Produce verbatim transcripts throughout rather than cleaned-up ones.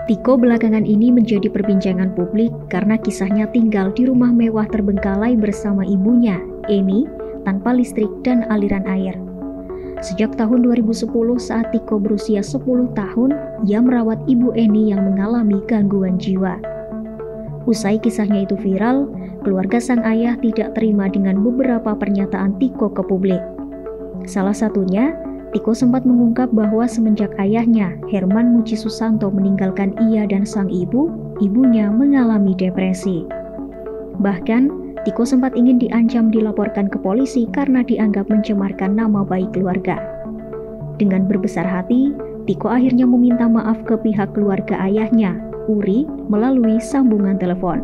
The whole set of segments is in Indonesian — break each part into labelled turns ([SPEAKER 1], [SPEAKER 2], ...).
[SPEAKER 1] Tiko belakangan ini menjadi perbincangan publik karena kisahnya tinggal di rumah mewah terbengkalai bersama ibunya, Eni, tanpa listrik dan aliran air. Sejak tahun dua ribu sepuluh saat Tiko berusia sepuluh tahun, ia merawat ibu Eni yang mengalami gangguan jiwa. Usai kisahnya itu viral, keluarga sang ayah tidak terima dengan beberapa pernyataan Tiko ke publik. Salah satunya, Tiko sempat mengungkap bahwa semenjak ayahnya, Herman Muji Susanto, meninggalkan ia dan sang ibu, ibunya mengalami depresi. Bahkan, Tiko sempat ingin diancam dilaporkan ke polisi karena dianggap mencemarkan nama baik keluarga. Dengan berbesar hati, Tiko akhirnya meminta maaf ke pihak keluarga ayahnya, Uri, melalui sambungan telepon.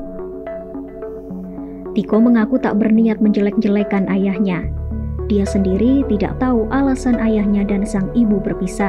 [SPEAKER 1] Tiko mengaku tak berniat menjelek-jelekan ayahnya. Dia sendiri tidak tahu alasan ayahnya dan sang ibu berpisah.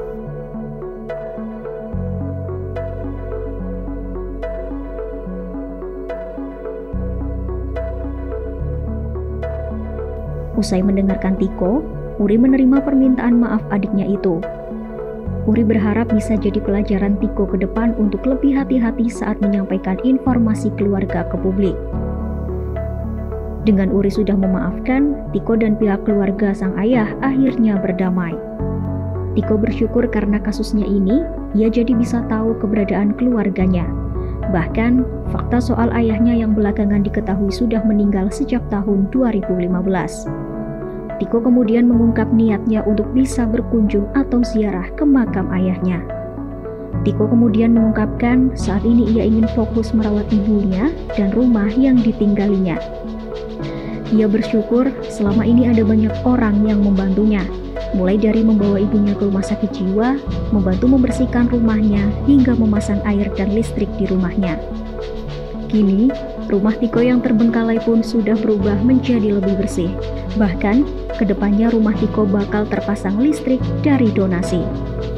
[SPEAKER 1] Usai mendengarkan Tiko, Uri menerima permintaan maaf adiknya itu. Uri berharap bisa jadi pelajaran Tiko ke depan untuk lebih hati-hati saat menyampaikan informasi keluarga ke publik. Dengan Uri sudah memaafkan, Tiko dan pihak keluarga sang ayah akhirnya berdamai. Tiko bersyukur karena kasusnya ini, ia jadi bisa tahu keberadaan keluarganya. Bahkan, fakta soal ayahnya yang belakangan diketahui sudah meninggal sejak tahun dua ribu lima belas. Tiko kemudian mengungkap niatnya untuk bisa berkunjung atau ziarah ke makam ayahnya. Tiko kemudian mengungkapkan saat ini ia ingin fokus merawat ibunya dan rumah yang ditinggalinya. Ia bersyukur selama ini ada banyak orang yang membantunya, mulai dari membawa ibunya ke rumah sakit jiwa, membantu membersihkan rumahnya, hingga memasang air dan listrik di rumahnya. Kini, rumah Tiko yang terbengkalai pun sudah berubah menjadi lebih bersih. Bahkan, kedepannya rumah Tiko bakal terpasang listrik dari donasi.